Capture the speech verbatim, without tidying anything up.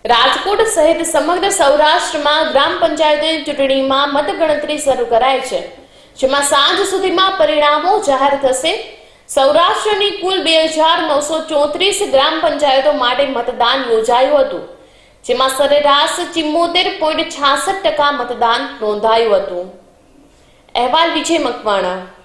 રાજકોટ સહિત સમગ્ર સૌરાષ્ટ્રમાં ગ્રામ પંચાયતની ચૂંટણીમાં મતગણતરી શરૂ કરાઈ છે, જેમાં સાંજ સુધીમાં પરિણામો જાહેર થશે। સૌરાષ્ટ્રની કુલ બે હજાર નવસો ચોત્રીસ ગ્રામ પંચાયતો માટે મતદાન યોજાયું હતું, જેમાં સરેરાશ ચુમ્મોતેર પોઈન્ટ છાસઠ ટકા મતદાન નોંધાયું હતું। અહેવાલ વિજય મકવાણા।